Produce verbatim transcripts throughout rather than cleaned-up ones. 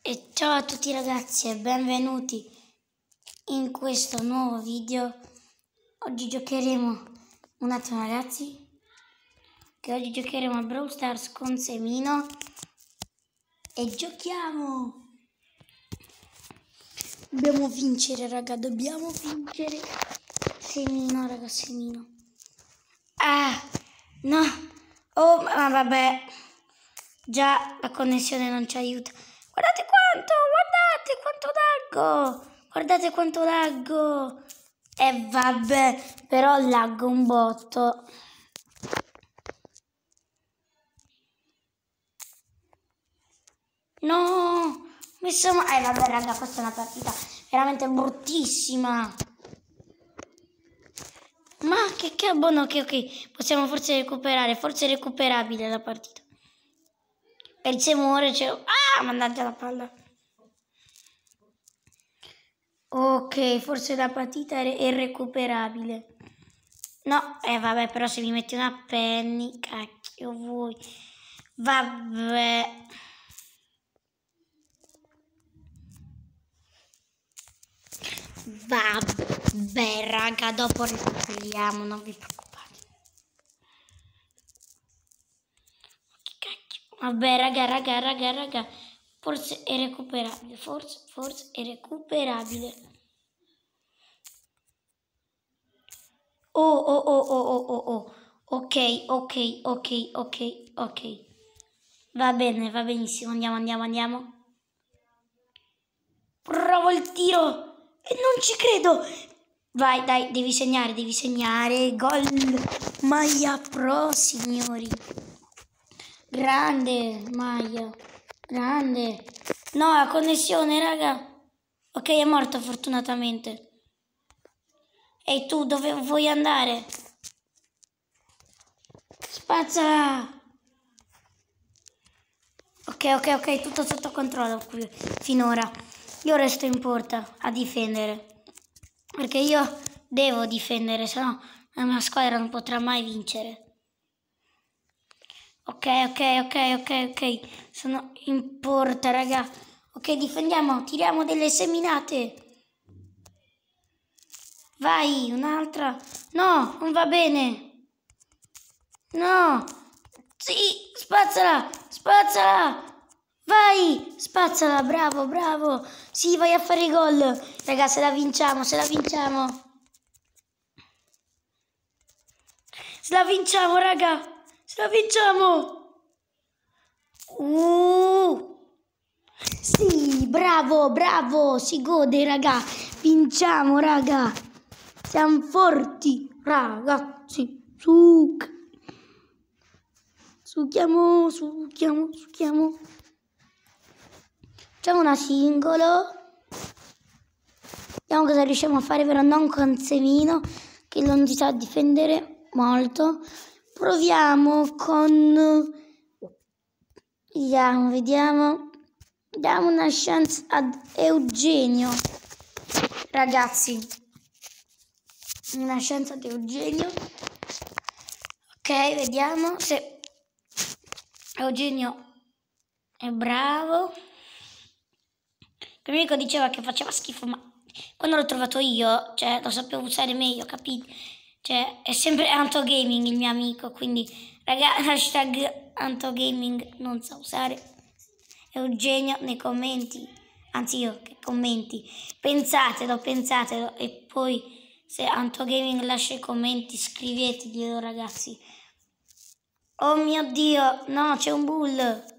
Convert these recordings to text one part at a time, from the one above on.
E ciao a tutti ragazzi e benvenuti in questo nuovo video. Oggi giocheremo un attimo ragazzi che oggi giocheremo a Brawl Stars con Semino e giochiamo. Dobbiamo vincere raga, dobbiamo vincere. Semino raga, Semino. Ah no, oh ma vabbè, già la connessione non ci aiuta. Guardate quanto, guardate quanto laggo, guardate quanto laggo. E eh, vabbè, però laggo un botto. No, messo ma... Eh vabbè raga, questa è una partita veramente bruttissima. Ma che cavolo, no, ok, ok, possiamo forse recuperare, forse è recuperabile la partita. E il Semore c'è... Ah, mandate la palla. Ok, forse la partita è recuperabile. No, eh vabbè, però se mi metti una Penny, cacchio vuoi. Vabbè. Vabbè, raga, dopo recuperiamo, non vi preoccupate. Che cacchio. Vabbè, raga, raga, raga, raga. Forse è recuperabile, forse, forse è recuperabile. Oh, oh, oh, oh, oh, oh, oh. Ok, ok, ok, ok, ok. Va bene, va benissimo, andiamo, andiamo, andiamo. Provo il tiro e non ci credo. Vai, dai, devi segnare, devi segnare. Gol. Maya Pro, signori. Grande, Maya. Grande. No, la connessione, raga. Ok, è morto fortunatamente. Ehi tu, dove vuoi andare? Spazza! Ok, ok, ok, tutto sotto controllo qui finora. Io resto in porta a difendere. Perché io devo difendere, se no la mia squadra non potrà mai vincere. Ok, ok, ok, ok, ok. Sono in porta, raga. Ok, difendiamo, tiriamo delle seminate. Vai, un'altra. No, non va bene. No. Sì, spazzala, spazzala. Vai, spazzala, bravo, bravo. Sì, vai a fare i gol. Raga, se la vinciamo, se la vinciamo. Se la vinciamo, raga. Se la vinciamo. Uh. Sì, bravo, bravo. Si gode, raga. Vinciamo, raga. Siamo forti, ragazzi. Su. Succhiamo, succhiamo, succhiamo. Facciamo una singolo. Vediamo cosa riusciamo a fare, però non con Semino, che non si sa difendere molto. Proviamo con... Vediamo, vediamo. Diamo una chance ad Eugenio. Ragazzi. Una chance ad Eugenio. Ok, vediamo se Eugenio è bravo. Il mio amico diceva che faceva schifo, ma quando l'ho trovato io, cioè, lo sapevo usare meglio, capite? Cioè, è sempre Anto Gaming il mio amico, quindi, raga, hashtag Anto Gaming non sa usare Eugenio nei commenti, anzi io che commenti, pensatelo, pensatelo, e poi se Anto Gaming lascia i commenti scriveteglielo ragazzi. Oh mio Dio, no, c'è un bull.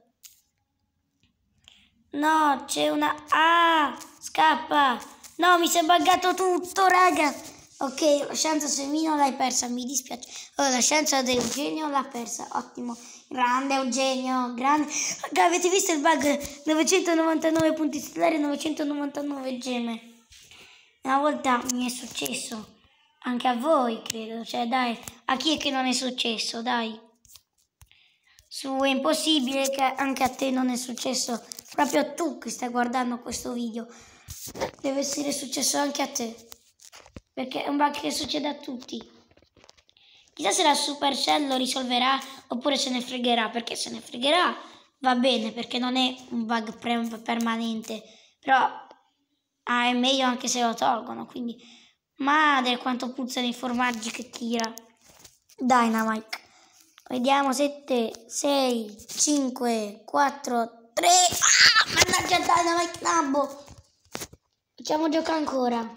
No, c'è una... Ah, scappa. No, mi si è buggato tutto, raga. Ok, la chance Semino l'hai persa, mi dispiace. Oh, la chance di Eugenio l'ha persa, ottimo. Grande Eugenio, grande. Raga, avete visto il bug? novecentonovantanove punti stellari e novecentonovantanove gemme. Una volta mi è successo. Anche a voi, credo. Cioè, dai, a chi è che non è successo, dai. Su, è impossibile che anche a te non è successo. Proprio tu che stai guardando questo video. Deve essere successo anche a te. Perché è un bug che succede a tutti. Chissà se la Supercell lo risolverà oppure se ne fregherà. Perché se ne fregherà. va bene perché non è un bug permanente, però ah, è meglio anche se lo tolgono, quindi madre quanto puzzano i formaggi che tira Dynamite. Vediamo, sette, sei, cinque, quattro, tre, ah, mannaggia Dynamite Nabbo. Facciamo giocare ancora.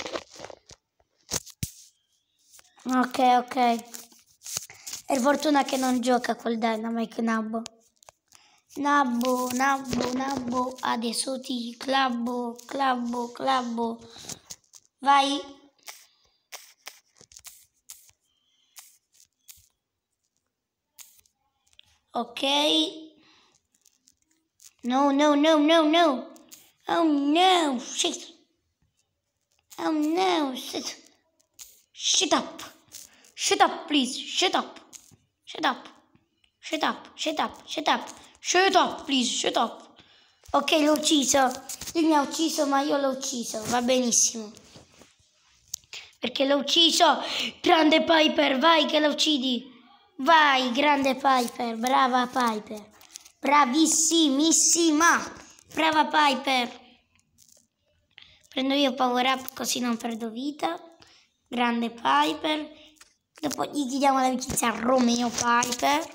Ok, ok. È fortuna che non gioca col Dynamite Nabbo. Nabbo, Nabbo, Nabbo, adesso ti clabbo, clabbo, clabbo. Vai. Ok. No, no, no, no, no. Oh no, shit. Oh no, shit. Shut up. Shut up, please. Shut up. Shut up. Shut up, shut up, shut up. Shut up, please, shut up. Ok, l'ho ucciso. Lui mi ha ucciso, ma io l'ho ucciso. Va benissimo. Perché l'ho ucciso. Grande Piper, vai che lo uccidi. Vai, grande Piper. Brava Piper. Bravissimissima. Brava Piper. Prendo io power up così non perdo vita. Grande Piper. Dopo gli chiediamo l'amicizia a Romeo Piper.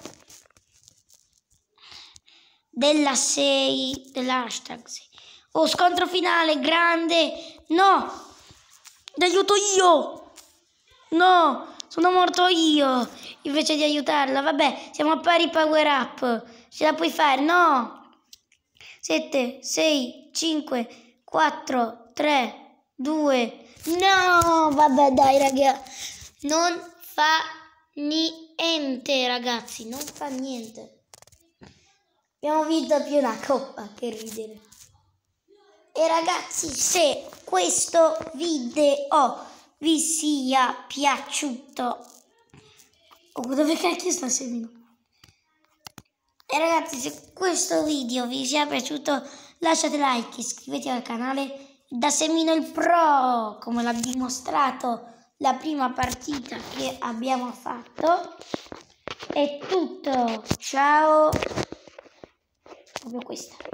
Della sei. Dell'hashtag sei. Oh, scontro finale, grande. No. T'aiuto io. No, sono morto io. Invece di aiutarla. Vabbè, siamo a pari power up. Ce la puoi fare? No. sette, sei, cinque, quattro, tre, due. No, vabbè dai raga. Non fa niente ragazzi. Non fa niente. Abbiamo vinto più una coppa, che ridere. E ragazzi, se questo video vi sia piaciuto, oh, dove cacchio sta Semino? E ragazzi, se questo video vi sia piaciuto, lasciate like, iscrivetevi al canale. Da Semino il Pro, come l'ha dimostrato la prima partita che abbiamo fatto. È tutto, ciao. Proprio questa.